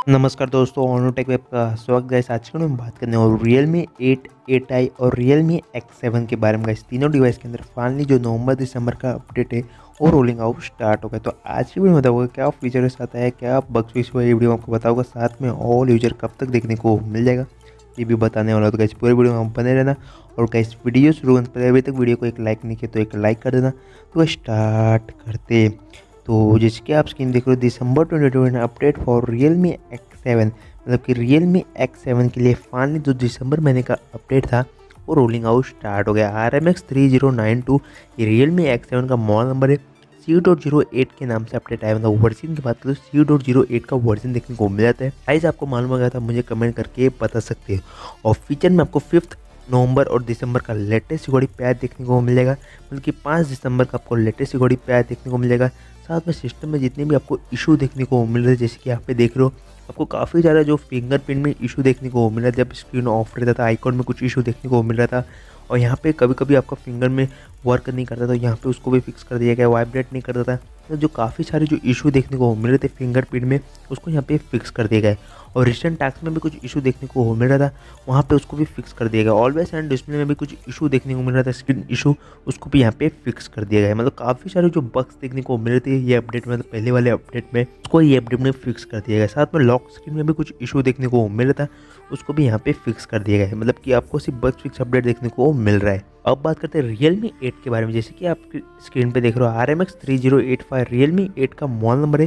नमस्कार दोस्तों, ऑनोटेक वेब का स्वागत गाइस। आज के वीडियो में बात करने और Realme 8, 8i और Realme X7 के बारे में। गाइस तीनों डिवाइस के अंदर फाइनली जो नवंबर दिसंबर का अपडेट है वो रोलिंग आउट स्टार्ट हो गया। तो आज की वीडियो में बताऊंगा क्या फीचर के साथ है, क्या बग्स फिक्स हुआ, ये वीडियो आपको बताऊंगा। साथ में ऑल यूजर कब तक देखने को मिल जाएगा ये भी बताने वाला। तो गाइस पूरे वीडियो में बने रहना। और गाइस वीडियो शुरू होने से पहले अभी तक वीडियो को एक लाइक नहीं किया तो एक लाइक कर देना। तो स्टार्ट करते। तो जैसे कि आप स्क्रीन देख रहे हो, दिसंबर 2021 अपडेट फॉर Realme X7, मतलब कि Realme X7 के लिए फाइनली जो दिसंबर महीने का अपडेट था वो रोलिंग आउट स्टार्ट हो गया। RMX 3092 ये Realme X7 का मॉडल नंबर है। C.08 के नाम से अपडेट आया। मतलब वर्जन की बात करें तो C.08 का वर्जन देखने को मिल जाता है। साइज आपको मालूम हो गया था, मुझे कमेंट करके बता सकते हो। और फीचर में आपको 5 नवंबर और दिसंबर का लेटेस्ट सिक्योरिटी पैच देखने को मिल जाएगा। मतलब कि 5 दिसंबर का आपको लेटेस्ट सिक्योरिटी पैच देखने को मिल जाएगा। साथ में सिस्टम में जितने भी आपको इशू देखने को मिल रहे हैं, जैसे कि यहाँ पे देख रहे हो, आपको काफ़ी ज़्यादा जो फिंगरप्रिंट में इशू देखने को मिल रहा था। जब स्क्रीन ऑफ रहता था, आइकॉन में कुछ इशू देखने को मिल रहा था। और यहाँ पे कभी कभी आपका फिंगर में वर्क नहीं करता, तो यहाँ पे उसको भी फिक्स कर दिया गया। वाइब्रेट नहीं करता था, तो जो काफ़ी सारे जो इशू देखने को मिल रहे थे फिंगरप्रिंट में, उसको यहाँ पे फिक्स कर दिया गया है। और रिसेंट टैक्स में भी कुछ इशू देखने को मिल रहा था, वहाँ पे उसको भी फिक्स कर दिया गया। ऑलवेज एंड डिस्प्ले में भी कुछ इशू देखने को मिल रहा था, स्क्रीन इशू, उसको भी यहाँ पे फिक्स कर दिया गया है। मतलब काफ़ी सारे जो बग्स देखने को मिल रहे थे ये अपडेट में, मतलब पहले वाले अपडेट में, उसको ये अपडेट में फिक्स कर दिया गया। साथ में लॉक स्क्रीन में भी कुछ इशू देखने को मिल रहा था, उसको भी यहाँ पे फिक्स कर दिया गया है। मतलब कि आपको सिर्फ बग फिक्स अपडेट देखने को मिल रहा है। अब बात करते हैं Realme 8 के बारे में। जैसे कि आप स्क्रीन पे देख रहे हो, RMX 3085 Realme 8 का मॉडल नंबर है।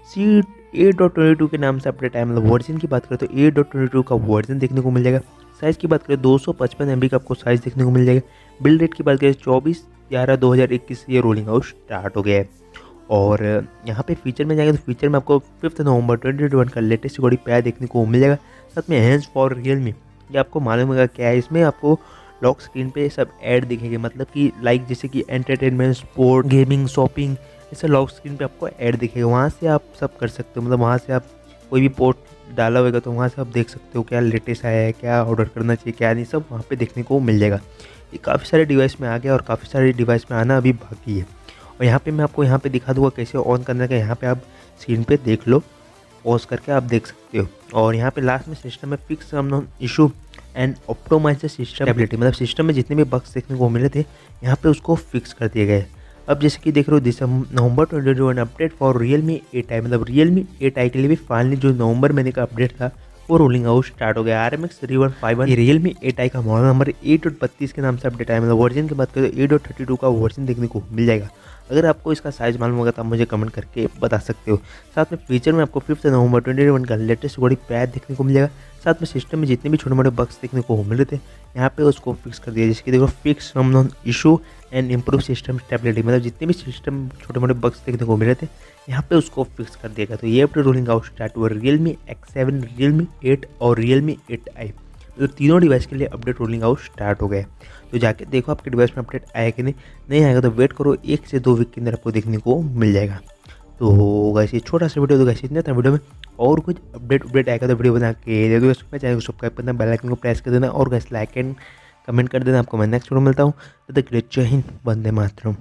C8.22 के नाम से अपडेट आया। मतलब वर्जन की बात करें तो 8.22 का वर्जन देखने को मिल जाएगा। साइज़ की बात करें 255 MB का आपको साइज़ देखने को मिल जाएगा। बिल्ड रेट की बात करें 24/11/2021 से ये रोलिंग आउट स्टार्ट हो गया है। और यहाँ पे फीचर में जाएगा तो फीचर में आपको 5 नवंबर 2021 का लेटेस्ट सिक्योरिटी पैच देखने को मिल जाएगा। साथ में हैंड्स फॉर Realme, ये आपको मालूम होगा क्या है। इसमें आपको लॉक स्क्रीन पे सब ऐड दिखेंगे, मतलब कि लाइक जैसे कि एंटरटेनमेंट, स्पोर्ट, गेमिंग, शॉपिंग, ऐसे लॉक स्क्रीन पे आपको ऐड दिखेगा। वहाँ से आप सब कर सकते हो। मतलब वहाँ से आप कोई भी पोस्ट डाला होगा तो वहाँ से आप देख सकते हो क्या लेटेस्ट आया है, क्या ऑर्डर करना चाहिए, क्या नहीं, सब वहाँ पे देखने को मिल जाएगा। ये काफ़ी सारे डिवाइस में आ गया और काफ़ी सारे डिवाइस में आना अभी बाकी है। और यहाँ पे मैं आपको यहाँ पे दिखा दूँगा कैसे ऑन करना है। यहाँ पे आप स्क्रीन पे देख लो, पॉज करके आप देख सकते हो। और यहाँ पे लास्ट में सिस्टम में fix some issue and optimise system stability, मतलब सिस्टम में जितने भी बग्स देखने को मिले थे यहाँ पे उसको फिक्स कर दिए गए। अब जैसे कि देख रहे हो, नवंबर 2021 अपडेट फॉर Realme 8i, मतलब Realme 8i के लिए भी फाइनली जो नवंबर महीने का अपडेट था वो रोलिंग आउट स्टार्ट हो गया। RMX 3151 ये Realme 8i का मॉडल नंबर 8.32 के नाम से अपडेट आया। मतलब वर्जन की बात करें तो 8.32 का वर्जन देखने को मिल जाएगा। अगर आपको इसका साइज मालूम होगा तो आप मुझे कमेंट करके बता सकते हो। साथ में फीचर में आपको 5 नवंबर 2021 का लेटेस्ट सिक्योरिटी पैच देखने को मिल जाएगा। साथ में सिस्टम में जितने भी छोटे मोटे बग्स देखने को मिल रहे थे यहाँ पे उसको फिक्स कर दिया। जैसे कि देखो, fix some issue and improve system stability, मतलब जितने भी सिस्टम छोटे मोटे बग्स देखने को मिल रहे थे यहाँ पे उसको फिक्स कर दिया गया। तो ये अपडेट रोलिंग आउट स्टार्ट हुआ Realme X7, Realme 8 और Realme 8i, तो तीनों डिवाइस के लिए अपडेट रोलिंग आउट स्टार्ट हो गया। तो जाके देखो आपके डिवाइस में अपडेट आया कि नहीं आएगा तो वेट करो, 1 से 2 वीक के अंदर आपको देखने को मिल जाएगा। तो गाइस ये छोटा सा वीडियो, तो गाइस इतना था वीडियो में। और कुछ अपडेट आएगा तो वीडियो बना के दे दो। चैनल को सब्सक्राइब करना, बेल आइकन को प्रेस कर देना और गाइस लाइक एंड कमेंट कर देना। आपको मैं नेक्स्ट वीडियो मिलता हूँ। तब तक के लिए जय हिंद, वंदे मातरम।